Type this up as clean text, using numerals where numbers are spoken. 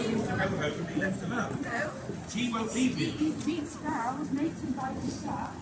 to go home and be left alone. No. She won't leave you. Beats now was mated by the staff.